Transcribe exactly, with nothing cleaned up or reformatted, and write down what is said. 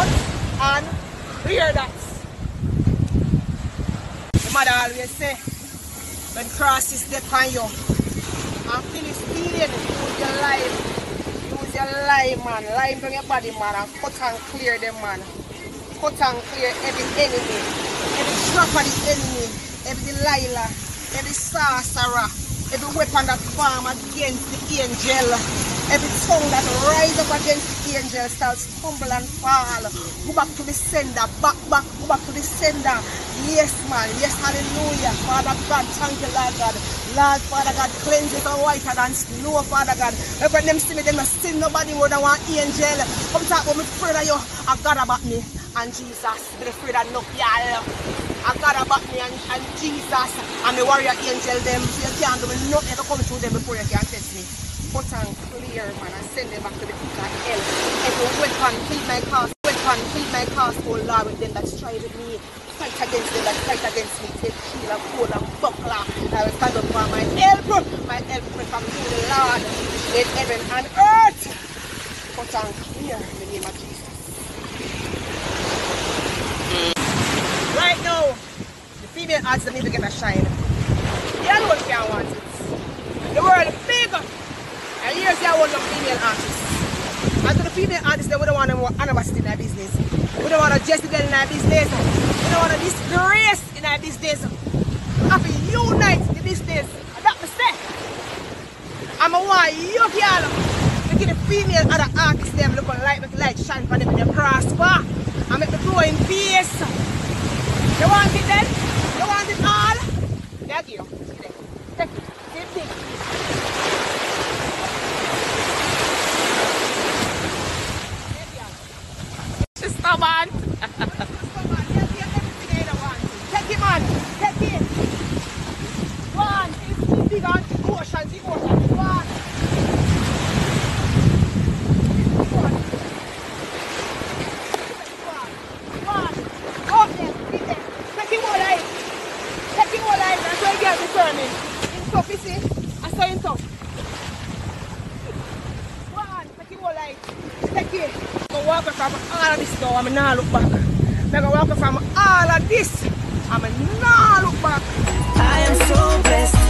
out and clear that. The mother always say, when cross is there on you, and finish healing, use your life. Use your lime, man. Lime from your body, man, and cut and clear them, man. Cut and clear every enemy, every trap of the enemy, every Delilah, every sorcerer, every weapon that form against the angel, every tongue that rise up against the angel shall stumble and fall. Go back to the sender, back, back, go back to the sender. Yes, man, yes, hallelujah. Father God, thank you, Lord God. Lord, Father God, cleanse it and whiter than snow, Father God. When them see me, them not see nobody more than one angel. Come talk about me, afraid of you. I got about me and Jesus. Be afraid of enough, y'all. I got about me and, and Jesus and the warrior angel them. So you can't do me nothing to come through them before you can test me. Cut and clear, man, and send them back to the pit of hell. Every weapon, feed my cast, weapon, feed my cast, oh Lord, with them that strive with me. Fight against them that fight against me. Take shield and cord and buckler. I will stand up for my help. My help will come to the Lord. Let heaven and earth cut and clear in the name of Jesus. Right now, the female artists need to get a shine. The other one can't want it. The world is big. And here's the one of female artists. And to the female artists, they wouldn't want to more anniversary in their business. We don't want to Jessica in our business. We don't want to disgrace in our business. We have to unite the business. And that's the step. I'm a want you, girl. To get the female other artists them look like make light shine for them in the prosper. And make the grow in peace. You want it then? You want it all? Thank you. Take it. Take it. Stop on. Take it, man. Take it. One. It's big on the ocean. The ocean. One. One. Go there. Get there. Take it all right. Take it all right. That's why you get determined. In top, you see? I saw in top. One. Take it all right. Take it. I'm walking from all of this now, I'm not look back. I'm walking from all of this, I'm not look back. I am so blessed.